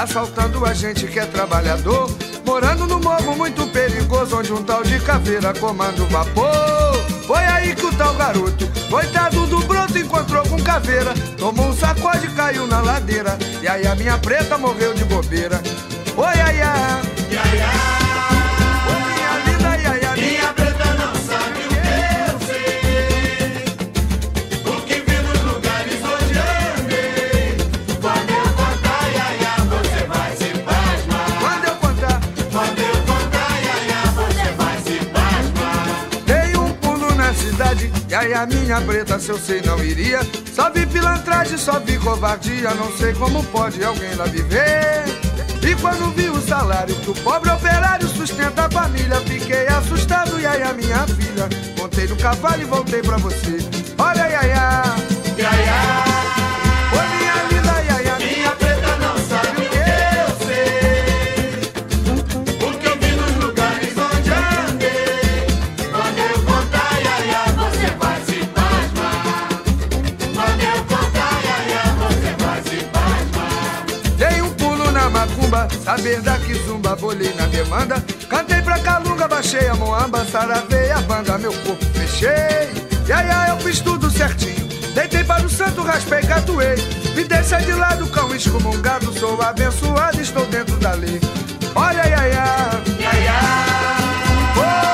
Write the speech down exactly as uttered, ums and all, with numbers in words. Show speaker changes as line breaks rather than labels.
assaltando a gente que é trabalhador, morando no morro muito perigoso, onde um tal de caveira comanda o vapor. Foi aí que o tal garoto, coitado do broto, encontrou com caveira, tomou um sacode e caiu na ladeira, e aí a minha preta morreu de bobeira. Oi, ai, ai,
Iaiá,
oi, minha linda, ai, ai,
minha preta não sabe o que eu sei, o que vi nos lugares onde andei. Quando eu contar, Iaiá, você vai se pasmar.
quando eu contar.
Quando eu contar, Iaiá, você vai se pasmar.
Dei um pulo na cidade, e aí a minha preta, se eu sei, não iria. Só vi pilantragem, só vi covardia, não sei como pode alguém lá viver. E quando vi o salário que o pobre operário sustenta a família, fiquei assustado, e aí a minha filha, montei no cavalo e voltei pra você. Olha, Iaiá,
Iaiá,
oi, minha linda, Iaiá,
minha preta não sabe o que eu sei, o que eu vi nos lugares onde andei. Quando eu contar, Iaiá, você vai se pasmar. Quando eu contar, Iaiá, você vai se pasmar.
dei um pulo na macumba, saber da kizumba, bolei na demanda. Cantei pra calunga, baixei a moamba, saravei a banda, meu corpo fechei. E aí, aí eu fiz tudo certinho, deitei para o santo, raspei, catuei. Me deixa de lado, cão excomungado, sou abençoado, estou dentro da lei. Olha, Iaiá,
Iaiá,
oh,